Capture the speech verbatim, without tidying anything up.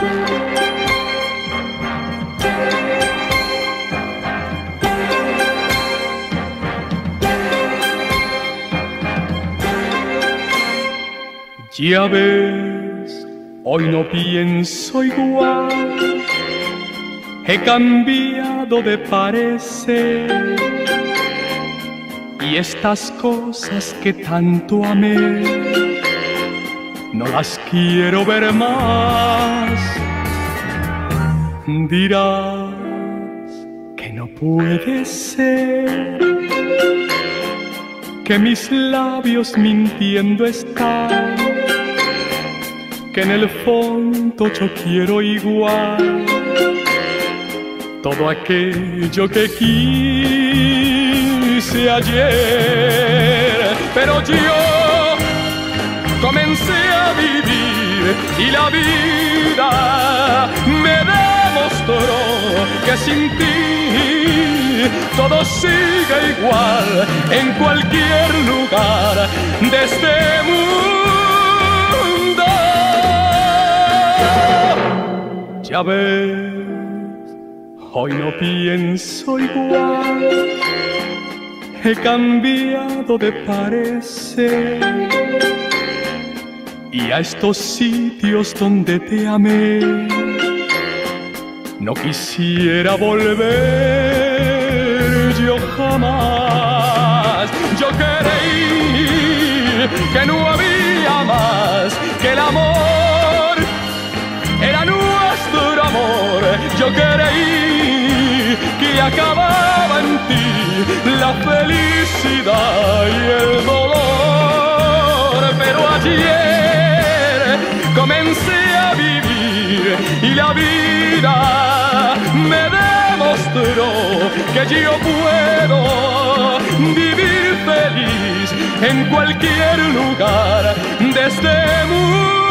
Ya ves, hoy no pienso igual, he cambiado de parecer, y estas cosas que tanto amé no las quiero ver más. Dirás que no puede ser, que mis labios mintiendo están, que en el fondo yo quiero igual todo aquello que quise ayer. Pero yo comencé a vivir y la vida me demostró que sin ti todo sigue igual en cualquier lugar de este mundo. Ya ves, hoy no pienso igual, he cambiado de parecer, y a estos sitios donde te amé no quisiera volver yo jamás. Yo creí que no había más, que el amor era nuestro amor. Yo creí que acababa en ti la felicidad y el dolor. Pero ayer comencé a vivir y la vida me demostró que yo puedo vivir feliz en cualquier lugar de este mundo.